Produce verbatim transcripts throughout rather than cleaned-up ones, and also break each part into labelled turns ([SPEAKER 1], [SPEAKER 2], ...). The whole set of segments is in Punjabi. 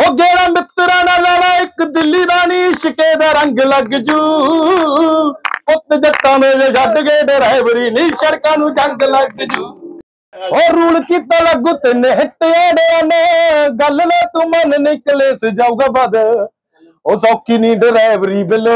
[SPEAKER 1] गेड़ा मित्रा ना लाना एक दिल्ली दा नी इश्के दा रंग लग जू पुत जट्टां दे जे छड्ड के ड्राइवरी नी सड़कां नूं जंग लग जू ओ रूल कीता लागू तिन हिट्टियां ने गल ले तू मन निकले से जाऊगा बद ओ सौखी नी ड्राइवरी बिलो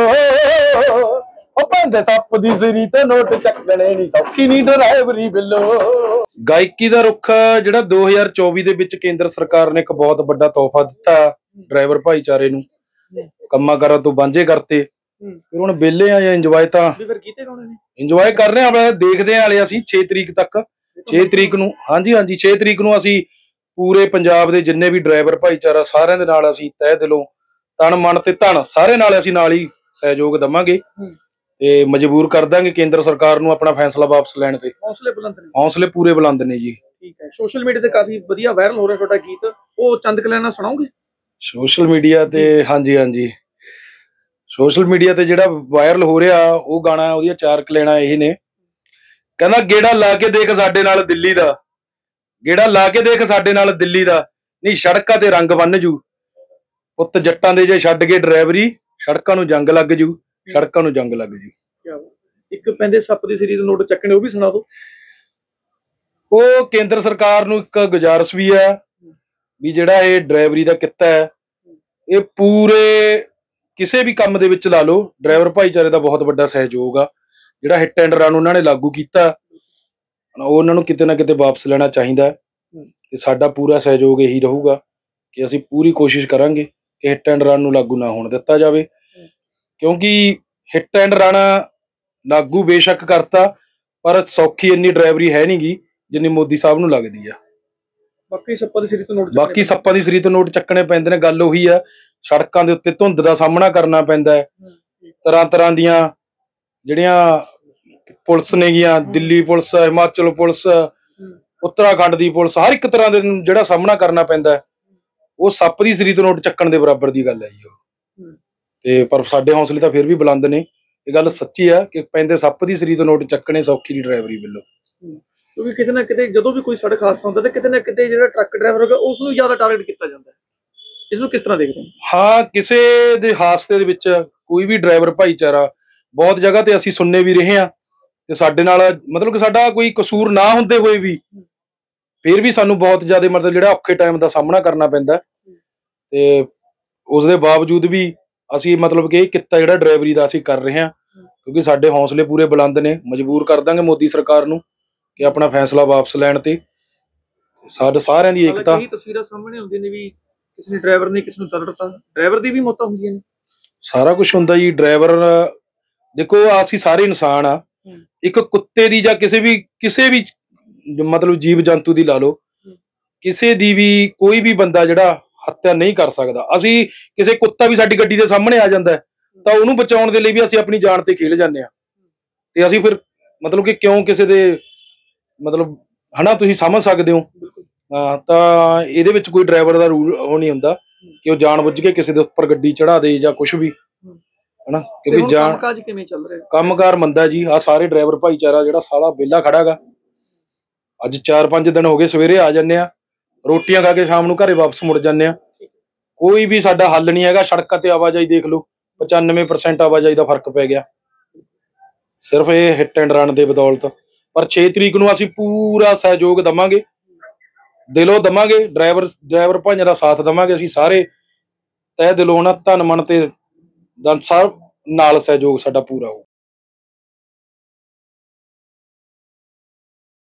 [SPEAKER 1] ओ पैंदे सप दी सिरी ते नोट चकने नी सौखी नी ड्राइवरी बिलो। ਗਾਇਕੀ ਦਾ ਰੁੱਖ ਜਿਹੜਾ ਦੋ ਹਜ਼ਾਰ ਚੌਵੀ ਦੇ ਵਿੱਚ ਕੇਂਦਰ ਸਰਕਾਰ ਨੇ ਇੱਕ ਬਹੁਤ ਵੱਡਾ ਤੋਹਫਾ ਦਿੱਤਾ ਡਰਾਈਵਰ ਭਾਈਚਾਰੇ ਨੂੰ, ਕੰਮਾਂ ਕਾਰਾਂ ਤੋਂ ਵਾਂਝੇ ਕਰਤੇ। ਫਿਰ ਹੁਣ ਵਿਹਲੇ ਆ ਜਾਂ ਇੰਜੋਏ ਤਾਂ ਇੰਜੋਏ ਕਰ ਰਹੇ ਆ, ਦੇਖਦੇ ਆ ਹਲੇ ਅਸੀਂ ਛੇ ਤਰੀਕ ਤੱਕ। ਛੇ ਤਰੀਕ ਨੂੰ ਹਾਂਜੀ ਹਾਂਜੀ ਛੇ ਤਰੀਕ ਨੂੰ ਅਸੀਂ ਪੂਰੇ ਪੰਜਾਬ ਦੇ ਜਿੰਨੇ ਵੀ ਡਰਾਈਵਰ ਭਾਈਚਾਰਾ ਸਾਰਿਆਂ ਦੇ ਨਾਲ ਅਸੀਂ ਤਹਿ ਦਿਲੋਂ ਤਨ ਮਨ ਤੇ ਧਨ ਸਾਰੇ ਨਾਲ ਅਸੀਂ ਨਾਲ ਹੀ ਸਹਿਯੋਗ ਦੇਵਾਂਗੇ ਤੇ ਮਜਬੂਰ ਕਰ ਦਾਂਗੇ ਕੇਂਦਰ ਸਰਕਾਰ ਨੂੰ ਆਪਣਾ ਫੈਸਲਾ ਵਾਪਸ ਲੈਣ ਤੇ। ਹੌਸਲੇ ਬੁਲੰਦ ਨੇ, ਹੌਸਲੇ ਪੂਰੇ ਬੁਲੰਦ ਨੇ ਜੀ। ਠੀਕ ਹੈ, ਸੋਸ਼ਲ ਮੀਡੀਆ ਤੇ ਕਾਫੀ ਵਧੀਆ ਵਾਇਰਲ ਹੋ ਰਿਹਾ ਤੁਹਾਡਾ ਗੀਤ, ਉਹ ਚੰਦ ਕਲੈਣਾ ਸੁਣਾਓਗੇ? ਸੋਸ਼ਲ ਮੀਡੀਆ ਤੇ ਹਾਂਜੀ ਹਾਂਜੀ ਸੋਸ਼ਲ ਮੀਡੀਆ ਤੇ ਜਿਹੜਾ ਵਾਇਰਲ ਹੋ ਰਿਹਾ ਉਹ ਗਾਣਾ ਉਹਦੀਆਂ ਚਾਰ ਕਲੈਣਾ ਇਹ ਨੇ। ਕਹਿੰਦਾ ਗੇੜਾ ਲਾ ਕੇ ਦੇਖ ਸਾਡੇ ਨਾਲ ਦਿੱਲੀ ਦਾ, ਗੇੜਾ ਲਾ ਕੇ ਦੇਖ ਸਾਡੇ ਨਾਲ ਦਿੱਲੀ ਦਾ ਨਹੀਂ ਸੜਕਾਂ ਤੇ ਰੰਗ ਬੰਨ ਜੂ ਪੁੱਤ ਜੱਟਾਂ ਦੇ ਜੇ ਛੱਡ ਕੇ ਡਰਾਈਵਰੀ ਸੜਕਾਂ ਨੂੰ ਜੰਗ ਲੱਗ ਜੂ ਸੜਕਾਂ ਨੂੰ ਜੰਗ ਲੱਗ ਜੂ। ਇੱਕ ਪੈਂਦੇ ਸੱਪ ਦੀ ਸਿਰੀ ਦੇ ਨੋਟ ਚੱਕਣੇ ਉਹ ਵੀ ਸੁਣਾ ਦਿਓ। ਉਹ ਕੇਂਦਰ ਸਰਕਾਰ ਨੂੰ ਇੱਕ ਗੁਜ਼ਾਰਿਸ਼ ਵੀ ਹੈ ਵੀ ਜਿਹੜਾ ਇਹ ਡਰਾਈਵਰੀ ਦਾ ਕਿੱਤਾ ਹੈ ਇਹ ਪੂਰੇ ਕਿਸੇ ਵੀ ਕੰਮ ਦੇ ਵਿੱਚ ਲਾ ਲਓ ਡਰਾਈਵਰ ਭਾਈਚਾਰੇ ਦਾ ਬਹੁਤ ਵੱਡਾ ਸਹਿਯੋਗ ਆ। ਜਿਹੜਾ ਹਿੱਟ ਐਂਡ ਰਨ ਉਹਨਾਂ ਨੇ ਲਾਗੂ ਕੀਤਾ ਉਹ ਉਹਨਾਂ ਨੂੰ ਕਿਤੇ ਨਾ ਕਿਤੇ ਵਾਪਸ ਲੈਣਾ ਚਾਹੀਦਾ ਤੇ ਸਾਡਾ ਪੂਰਾ ਸਹਿਯੋਗ ਇਹੀ ਰਹੂਗਾ ਕਿ ਅਸੀਂ ਪੂਰੀ ਕੋਸ਼ਿਸ਼ ਕਰਾਂਗੇ ਕਿ ਹਿੱਟ ਐਂਡ ਰਨ ਨੂੰ ਲਾਗੂ ਨਾ ਹੋਣ ਦਿੱਤਾ ਜਾਵੇ, ਕਿਉਂਕਿ ਹਿੱਟ ਐਂਡ ਰਨ ਲਾਗੂ ਬੇਸ਼ੱਕ ਕਰਤਾ ਪਰ ਸੌਖੀ ਇੰਨੀ ਡਰਾਈਵਰੀ ਹੈ ਨਹੀਂ ਗੀ ਜਿੰਨੀ ਮੋਦੀ ਸਾਹਿਬ ਨੂੰ ਲੱਗਦੀ ਆ। ਬਾਕੀ ਸੱਪਾਂ ਦੀ ਸਿਰੀ ਤੋਂ ਨੋਟ ਬਾਕੀ ਸੱਪਾਂ ਦੀ ਸਿਰੀ ਤੋਂ ਨੋਟ ਚੱਕਣੇ ਪੈਂਦੇ ਨੇ। ਗੱਲ ਉਹੀ ਆ, ਸੜਕਾਂ ਦੇ ਉੱਤੇ ਧੁੰਦ ਦਾ ਸਾਹਮਣਾ ਕਰਨਾ ਪੈਂਦਾ ਹੈ, ਤਰ੍ਹਾਂ ਤਰ੍ਹਾਂ ਦੀਆਂ ਜਿਹੜੀਆਂ ਪੁਲਿਸ ਨੇਗੀਆਂ, ਦਿੱਲੀ ਪੁਲਿਸ, ਹਿਮਾਚਲ ਪੁਲਿਸ, ਉੱਤਰਾਖੰਡ ਦੀ ਪੁਲਿਸ, ਹਰ ਇੱਕ ਤਰ੍ਹਾਂ ਦੇ ਜਿਹੜਾ ਸਾਹਮਣਾ ਕਰਨਾ ਪੈਂਦਾ ਉਹ ਸੱਪ ਦੀ ਸਿਰੀ ਤੋਂ ਨੋਟ ਚੱਕਣ ਦੇ ਬਰਾਬਰ ਦੀ ਗੱਲ ਹੈ ਜੀ ਉਹ। ਤੇ ਪਰ ਸਾਡੇ ਹੌਸਲੇ ਤਾਂ ਫਿਰ ਵੀ ਬੁਲੰਦ ਨੇ। ਇਹ ਗੱਲ ਸੱਚੀ ਆ ਕਿ ਪੈਂਦੇ ਸੱਪ ਦੀ ਸਿਰੀ ਤੋਂ ਨੋਟ ਚੱਕਣੇ ਸੌਖੀ ਦੀ ਡਰਾਈਵਰੀ ਵੱਲੋਂ। ਕਿਉਂਕਿ ਕਿਤੇ ਨਾ ਕਿਤੇ ਜਦੋਂ ਵੀ ਕੋਈ ਸੜਕ ਹਾਦਸਾ ਹੁੰਦਾ ਤਾਂ ਕਿਤੇ ਨਾ ਕਿਤੇ ਜਿਹੜਾ ਟਰੱਕ ਡਰਾਈਵਰ ਹੋਗਾ ਉਸ ਨੂੰ ਜ਼ਿਆਦਾ ਟਾਰਗੇਟ ਕੀਤਾ ਜਾਂਦਾ ਹੈ। ਇਸ ਨੂੰ ਕਿਸ ਤਰ੍ਹਾਂ ਦੇਖਦੇ ਹੋ? ਹਾਂ, ਕਿਸੇ ਦੇ ਹਾਦਸੇ ਦੇ ਵਿੱਚ ਕੋਈ ਵੀ ਡਰਾਈਵਰ ਭਾਈਚਾਰਾ ਬਹੁਤ ਜਗ੍ਹਾ ਤੇ ਅਸੀਂ ਸੁਣਨੇ ਵੀ ਰਹੇ ਹਾਂ ਤੇ ਸਾਡੇ ਨਾਲ ਮਤਲਬ ਕਿ ਸਾਡਾ ਕੋਈ ਕਸੂਰ ਨਾ ਹੁੰਦੇ ਹੋਏ ਵੀ ਫਿਰ ਵੀ ਸਾਨੂੰ ਬਹੁਤ ਜ਼ਿਆਦਾ ਮਤਲਬ ਜਿਹੜਾ ਔਖੇ ਟਾਈਮ ਦਾ ਸਾਹਮਣਾ ਕਰਨਾ ਪੈਂਦਾ ਤੇ ਉਸ ਦੇ ਬਾਵਜੂਦ ਵੀ ਅਸੀਂ ਮਤਲਬ ਕਿ ਇਹ ਕਿੱਤਾ ਜਿਹੜਾ ਡਰਾਈਵਰੀ ਦਾ ਅਸੀਂ ਕਰ ਰਹੇ ਹਾਂ ਕਿਉਂਕਿ ਸਾਡੇ ਹੌਸਲੇ ਪੂਰੇ ਬੁਲੰਦ ਨੇ। ਮਜਬੂਰ ਕਰ ਦਾਂਗੇ ਮੋਦੀ ਸਰਕਾਰ ਨੂੰ ਕਿ ਆਪਣਾ ਫੈਸਲਾ ਵਾਪਸ ਲੈਣ ਤੇ ਸਾਡੇ ਸਾਰਿਆਂ ਦੀ ਏਕਤਾ। ਤਸਵੀਰਾਂ ਸਾਹਮਣੇ ਆਉਂਦੀਆਂ ਨੇ ਵੀ ਕਿਸੇ ਨੇ ਡਰਾਈਵਰ ਨੇ ਕਿਸੇ ਨੂੰ ਤੜਤਾ, ਡਰਾਈਵਰ ਦੀ ਵੀ ਮੌਤਾਂ ਹੁੰਦੀਆਂ ਨੇ, ਸਾਰਾ ਕੁਝ ਹੁੰਦਾ ਜੀ। ਡਰਾਈਵਰ ਦੇਖੋ ਅਸੀਂ ਸਾਰੇ ਇਨਸਾਨ ਆ, ਇੱਕ ਕੁੱਤੇ ਦੀ ਜਾਂ ਕਿਸੇ ਵੀ ਕਿਸੇ ਵੀ ਮਤਲਬ ਜੀਵ ਜੰਤੂ ਦੀ ਲਾ ਲਓ, ਕਿਸੇ ਦੀ ਵੀ ਕੋਈ ਵੀ ਬੰਦਾ ਜਿਹੜਾ ਹੱਤਿਆ ਨਹੀਂ ਕਰ ਸਕਦਾ। ਅਸੀਂ ਕਿਸੇ ਕੁੱਤਾ ਵੀ ਸਾਡੀ ਗੱਡੀ ਦੇ ਸਾਹਮਣੇ ਆ ਜਾਂਦਾ ਤਾਂ ਉਹਨੂੰ ਬਚਾਉਣ ਦੇ ਲਈ ਵੀ ਅਸੀਂ ਆਪਣੀ ਜਾਨ ਤੇ ਖੇਲ ਜਾਂਦੇ ਹਾਂ ਤੇ ਅਸੀਂ ਫਿਰ ਮਤਲਬ ਕਿ ਕਿਉਂ ਕਿਸੇ ਦੇ ਮਤਲਬ ਹਨਾ ਤੁਸੀਂ ਸਮਝ ਸਕਦੇ ਹੋ। ਹਾਂ, ਤਾਂ ਇਹਦੇ ਵਿੱਚ ਕੋਈ ਡਰਾਈਵਰ ਦਾ ਰੂਲ ਉਹ ਨਹੀਂ ਹੁੰਦਾ ਕਿ ਉਹ ਜਾਣ ਬੁੱਝ ਕੇ ਕਿਸੇ ਦੇ ਉੱਪਰ ਗੱਡੀ ਚੜਾ ਦੇ ਜਾਂ ਕੁਛ ਵੀ ਹਨਾ। ਕਿਉਂਕਿ ਜਾਨ ਕੰਮਕਾਜ ਕਿਵੇਂ ਚੱਲ ਰਿਹਾ? ਕੰਮਕਾਰ ਮੰਦਾ ਜੀ। ਆ ਸਾਰੇ ਡਰਾਈਵਰ ਭਾਈਚਾਰਾ ਜਿਹੜਾ ਸਾਲਾ ਵਿਹਲਾ ਖੜਾ ਗਾ, ਅੱਜ ਚਾਰ ਪੰਜ ਦਿਨ ਹੋ ਗਏ, ਸਵੇਰੇ ਆ ਜਾਂਦੇ ਆ, ਰੋਟੀਆਂ ਖਾ ਕੇ ਸ਼ਾਮ ਨੂੰ ਘਰੇ ਵਾਪਸ ਮੁੜ ਜਾਂਦੇ ਆ। ਕੋਈ ਵੀ ਸਾਡਾ ਹੱਲ ਨਹੀਂ ਹੈਗਾ। ਸੜਕਾਂ ਤੇ ਆਵਾਜਾਈ ਦੇਖ ਲਓ, ਪਚਾਨਵੇਂ ਪਰਸੈਂਟ ਆਵਾਜਾਈ ਦਾ ਫਰਕ ਪੈ ਗਿਆ ਸਿਰਫ ਇਹ ਹਿੱਟ ਐਂਡ ਰਨ ਦੇ ਬਦੌਲਤ। ਪਰ ਛੇ ਤਰੀਕ ਨੂੰ ਅਸੀਂ ਪੂਰਾ ਸਹਿਯੋਗ ਦੇਵਾਂਗੇ, ਦਿਲੋਂ ਦੇਵਾਂਗੇ, ਡਰਾਈਵਰ ਡਰਾਈਵਰ ਭਾਈਆਂ ਦਾ ਸਾਥ ਦੇਵਾਂਗੇ। ਅਸੀਂ ਸਾਰੇ ਤਹਿ ਦਿਲੋਂ ਨਾ ਧਨ ਮਨ ਤੇ ਸਭ ਨਾਲ ਸਹਿਯੋਗ ਸਾਡਾ ਪੂਰਾ ਹੋਊ।